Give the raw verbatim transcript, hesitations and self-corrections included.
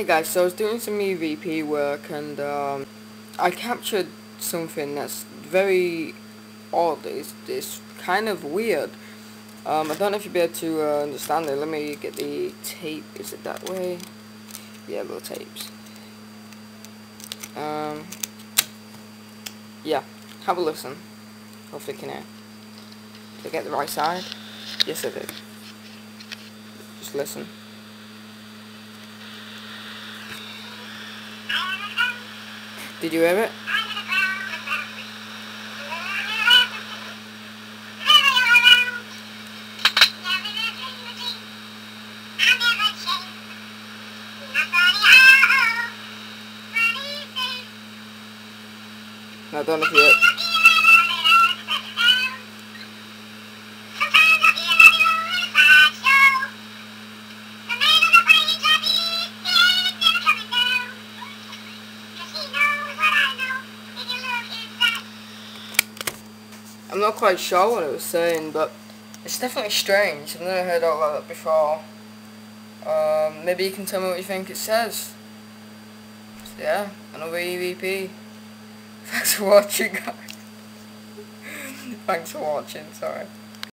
Hey guys, so I was doing some E V P work and um, I captured something that's very odd. It's, it's kind of weird. Um, I don't know if you'll be able to uh, understand it. Let me get the tape. Is it that way? Yeah, little tapes. Um, yeah, have a listen. Hopefully you can hear. Did I get the right side? Yes, I did. Just listen. Did you hear it? I don't know if you hear it. I'm not quite sure what it was saying, but it's definitely strange. I've never heard all like that before. Um, maybe you can tell me what you think it says. So yeah, another E V P. Thanks for watching, guys. Thanks for watching, sorry.